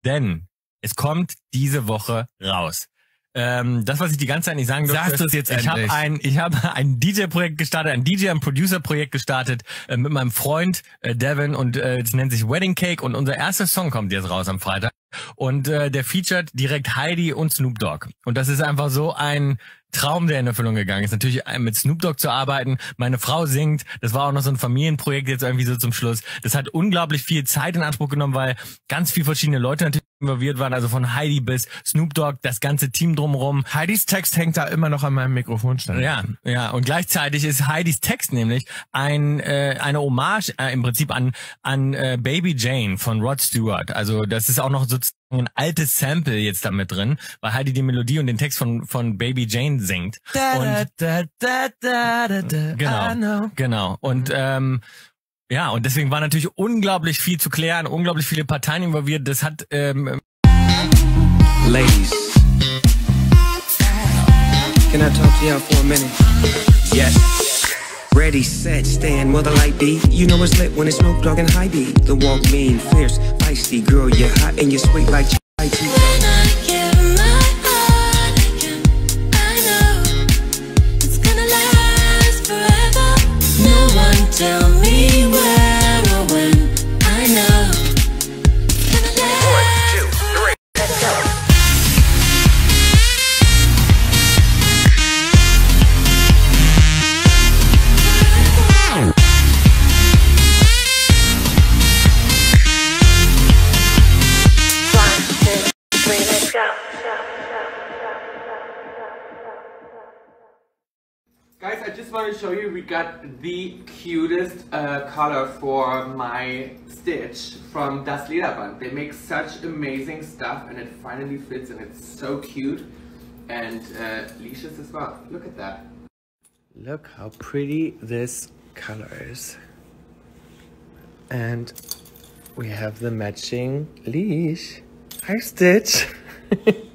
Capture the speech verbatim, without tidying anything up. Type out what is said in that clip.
denn es kommt diese Woche raus. Ähm, das, was ich die ganze Zeit nicht sagen durfte. Sagst du es jetzt ich endlich? habe ein, ich habe ein D J-Projekt gestartet, ein D J- und Producer-Projekt gestartet äh, mit meinem Freund äh, Devin und äh, es nennt sich Wedding Cake und unser erster Song kommt jetzt raus am Freitag und äh, der featuret direkt Heidi und Snoop Dogg und das ist einfach so ein Traum, der in Erfüllung gegangen ist. Natürlich mit Snoop Dogg zu arbeiten. Meine Frau singt. Das war auch noch so ein Familienprojekt jetzt irgendwie so zum Schluss. Das hat unglaublich viel Zeit in Anspruch genommen, weil ganz viele verschiedene Leute natürlich involviert waren. Also von Heidi bis Snoop Dogg, das ganze Team drumherum. Heidis Text hängt da immer noch an meinem Mikrofonständer. Ja, ja. Und gleichzeitig ist Heidis Text nämlich ein äh, eine Hommage äh, im Prinzip an an äh, Baby Jane von Rod Stewart. Also das ist auch noch sozusagen ein altes Sample jetzt da mit drin, weil Heidi die Melodie und den Text von von Baby Jane singt. Und da, da, da, da, da, genau, genau. Und ähm, ja, und deswegen war natürlich unglaublich viel zu klären, unglaublich viele Parteien involviert. Das hat ähm, Ladies, can I talk to y'all for a minute? Yes. Ready, set, stand, will the light be? You know it's lit when it's Snoop Dogg and Heidi. The walk mean, fierce, feisty, girl, you're hot and you're sweet like Ch-I-T. Tell me where or when I know. One, two, three, let's go. One, two, three, let's go. Guys, I just want to show you, we got the cutest uh, color for my stitch from Das Lederband. They make such amazing stuff and it finally fits and it's so cute. And uh, Leashes as well. Look at that. Look how pretty this color is. And we have the matching leash. Hi, Stitch.